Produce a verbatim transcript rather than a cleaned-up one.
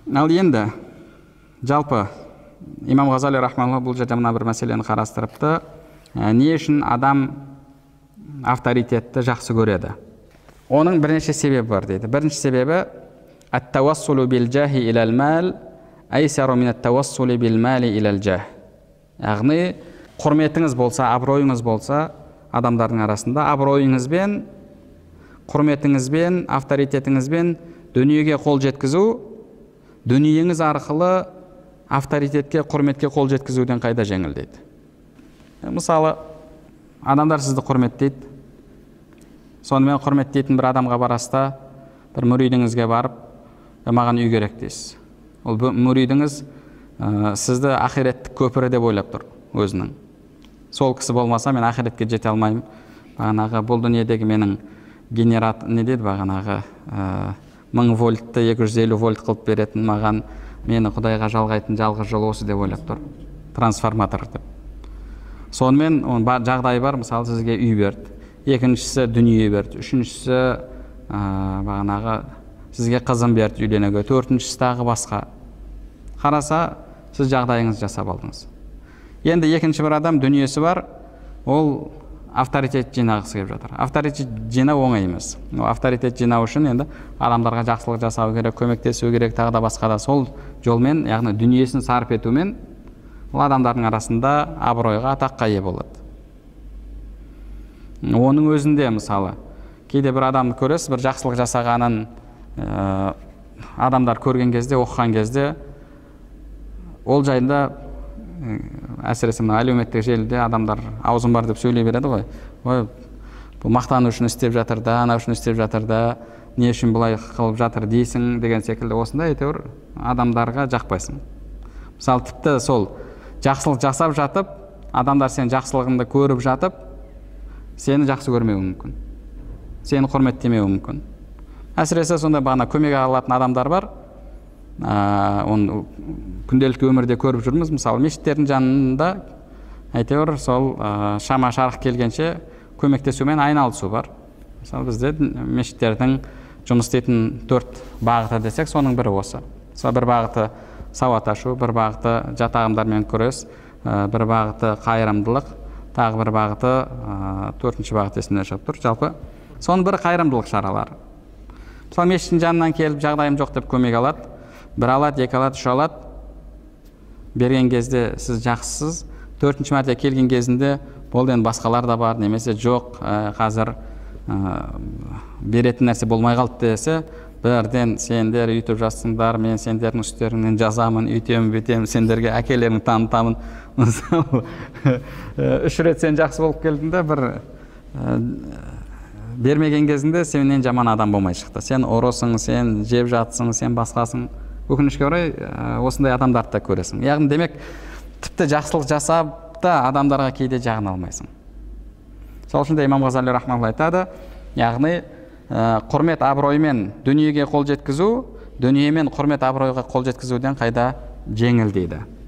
Ал енді жалпы имам Ғазали рахмалла бұл жерде мына бір мәселені қарастырыпты. Не үшін адам авторитетті жақсы көреді? Оның бірнеше себебі бар дейді. Бірінші себебі ат-тавассулу бил-жахи илал-мал айсару мин ат-тавассули бил-мали илал-жах. Яғни құрметіңіз болса, абыройыңыз болса, адамдардың арасында абыройыңызбен, құрметіңізбен, авторитетіңізбен дүниеге қол жеткізу, дүниеңіз арқылы авторитетке, құрметке қол жеткізуден қайда жеңіл дейді. Мысалы, адамдар сізді құрметтейді. Сонымен құрметтейтін бір адамға бараста, бір мүридіңізге барып, маған үй керек дейсіз. Ол мүридіңіз сізді ақиреттік көпірі деп ойлап тұр өзінің. Сол кісі болмаса мен ақиретке жете алмаймын. Бағанағы бұл дүниедегі менің генератор не дейді бағанағы мың вольтты екі жүз елу вольт қылып беретін маған мені Құдайға жалғайтын жалғыз жол осы деп ойлап тұр. Трансформатор деп. Сонымен жағдай бар, мысалы сізге үй берді. Екіншісі дүние берді. Үшіншісі бағанағы сізге қызым берді үйленуге. Төртіншісі тағы басқа. Қараса, сіз жағдайыңыз жасап алдыңыз. Енді екінші бір адам дүниесі бар, ол авторитет жинағысы келіп жатыр. Авторитет жинау оңай емес. Авторитет жинау үшін енді адамдарға жақсылық жасау керек, көмектесу керек, тағы да басқа да сол жолмен, яғни дүниесін сарп етумен ол адамдардың арасында абыройға, атаққа ие болады. Оның өзінде мысалы кейде бір адамды көресіз, бір жақсылық жасағанын адамдар көрген кезде, оқыған кезде ол жайында әсіресе әлеуметтік желіде адамдар аузым бар деп сөйлей береді ғой. Ой, бұл мақтану үшін істеп жатыр да, ана үшін істеп жатыр да, не үшін бұлай қылып жатыр дейсің деген секілді осындай әйтеуір адамдарға жақпайсың. Мысалы тіпті сол жақсылық жасап жатып, адамдар сен жақсылығыңды көріп жатып, сені жақсы көрмеуі мүмкін. Сені құрметтемеуі мүмкін. Әсіресе сонда бағана көмек алатын адамдар бар. Оны күнделікті өмірде көріп жүрміз. Мысалы мешіттердің жанында әйтеуір сол шама шарық келгенше көмектесумен айналысу бар. Мысалы бізде мешіттердің жұмыс істейтін төрт бағыты десек, соның бірі осы. Мысалы бір бағыты сауат ашу, бір бағыты жатағымдармен күрес, бір бағыты қайырымдылық, тағы бір бағыты төртінші бағыт есімнен шығып тұр. Жалпы соның бірі қайырымдылық шаралары. Мысалы мешіттің жанынан келіп жағдайым жоқ деп көмек алады. Бір алады, екі алады, үш алады. Берген кезде сіз жақсысыз. Төртінші мәрте келген кезінде болды енді басқалар да бар, немесе жоқ, қазір беретін нәрсе болмай қалды десе, бірден сендер үйтіп жассыңдар, мен сендердің үстеріңнен жазамын, үйтемін, бүйтемін, сендерге әкелеріңді танытамын. Мысалы, үш рет сен жақсы болып келдің де, бір бермеген кезінде сенен жаман адам болмай шықты. Сен ұрысың, сен жеп жатсың, сен басқасың. Өкінішке орай осындай адамдарды да көресің. Яғни демек, тіпті жақсылық жасап та адамдарға кейде жағына алмайсың. Сол үшін де имам Ғазали рахмалла айтады, яғни құрмет абыроймен дүниеге қол жеткізу, дүниемен құрмет абыройға қол жеткізуден қайда жеңіл дейді.